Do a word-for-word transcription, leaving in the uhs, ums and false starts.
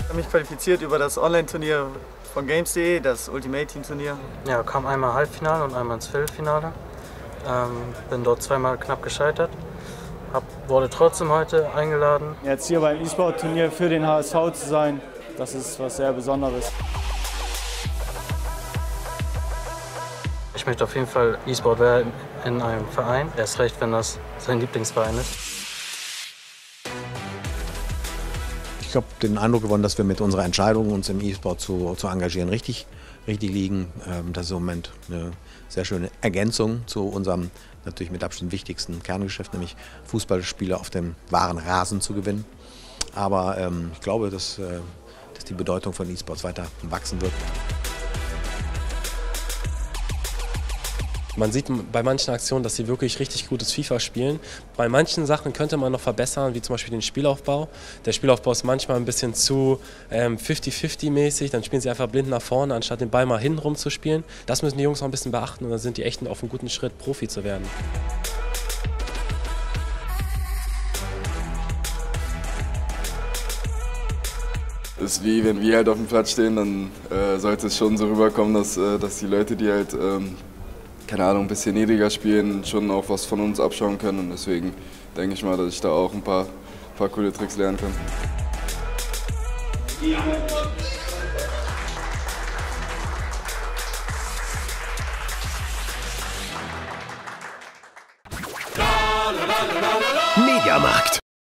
Ich habe mich qualifiziert über das Online-Turnier von games punkt de, das Ultimate Team Turnier. Ja, kam einmal Halbfinale und einmal ins Viertelfinale. Ähm, bin dort zweimal knapp gescheitert. Hab, wurde trotzdem heute eingeladen. Jetzt hier beim E-Sport-Turnier für den H S V zu sein, das ist was sehr Besonderes. Ich möchte auf jeden Fall E-Sport werden in einem Verein. Erst recht, wenn das sein Lieblingsverein ist. Ich habe den Eindruck gewonnen, dass wir mit unserer Entscheidung, uns im E-Sport zu, zu engagieren, richtig, richtig liegen. Das ist im Moment eine sehr schöne Ergänzung zu unserem natürlich mit Abstand wichtigsten Kerngeschäft, nämlich Fußballspiele auf dem wahren Rasen zu gewinnen. Aber ähm, ich glaube, dass, äh, dass die Bedeutung von E-Sports weiter wachsen wird. Man sieht bei manchen Aktionen, dass sie wirklich richtig gutes FIFA spielen. Bei manchen Sachen könnte man noch verbessern, wie zum Beispiel den Spielaufbau. Der Spielaufbau ist manchmal ein bisschen zu ähm, fifty fifty mäßig. Dann spielen sie einfach blind nach vorne, anstatt den Ball mal hintenrum zu spielen. Das müssen die Jungs auch ein bisschen beachten und dann sind die echt auf einem guten Schritt, Profi zu werden. Es ist wie, wenn wir halt auf dem Platz stehen, dann äh, sollte es schon so rüberkommen, dass, äh, dass die Leute, die halt ähm, keine Ahnung, ein bisschen niedriger spielen, schon auch was von uns abschauen können. Und deswegen denke ich mal, dass ich da auch ein paar, paar coole Tricks lernen kann. Mediamarkt.